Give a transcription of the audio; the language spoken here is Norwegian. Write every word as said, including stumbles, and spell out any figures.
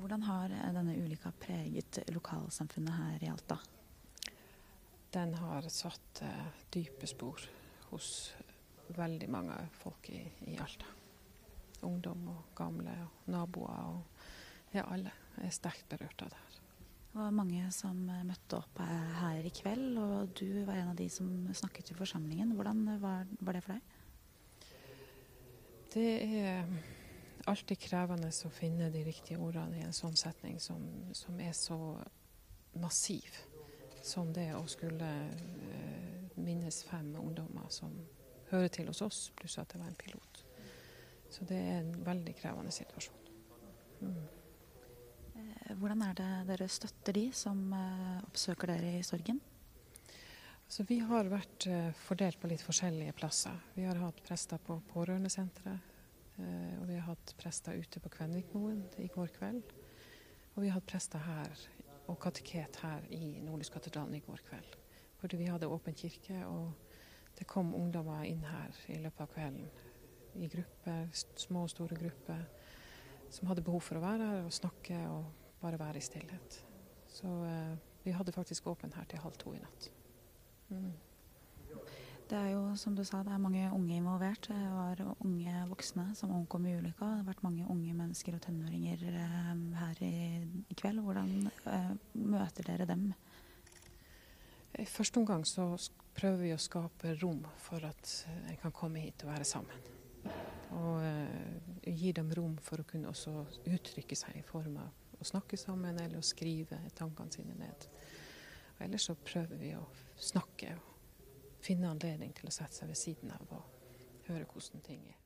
Hvordan har denne ulykka preget lokalsamfunnet her i Alta? Den har satt uh, dype spor hos veldig mange folk i, i Alta. Ungdom og gamle og naboer og ja, alle er sterkt berørt av det her. Det var mange som møtte opp her i kveld, og du var en av de som snakket i forsamlingen. Hvordan var, var det for deg? Det er alltid krevende å finne de riktige ordene i en sånn setning som, som er så massiv som det å skulle uh, minnes fem ungdommer som hører til hos oss, pluss at det var en pilot. Så det er en veldig krevende situasjon. Mm. Hvordan er det dere støtter de som uh, oppsøker dere i sorgen? Altså, vi har vært uh, fordelt på litt forskjellige plasser. Vi har hatt prester på pårørendesenteret, uh, og vi har hatt prester ute på Kvenvikmoen i går kveld. Og vi har hatt prester her, og kateket her i Nordlyskatedralen i går kveld. Fordi vi hadde åpen kirke, og det kom ungdommer inn her i løpet av kvelden i grupper, små og store grupper, som hadde behov for å være her og snakke og bare være i stillhet. Så eh, vi hadde faktisk åpen her til halv to i natt. Mm. Det er jo, som du sa, det er mange unge involvert. Det var unge voksne som omkom i ulykka. Det har vært mange unge mennesker og tenåringer eh, her i, i kveld. Hvordan eh, møter dere dem? I første omgang så prøver vi å skape rom for at en kan komme hit og være sammen. Og uh, gi dem rom for å kunne også uttrykke seg i form av å snakke sammen eller å skrive tankene sine ned. Og ellers så prøver vi å snakke og finne anledning til å sette seg ved siden av og høre hvordan ting er.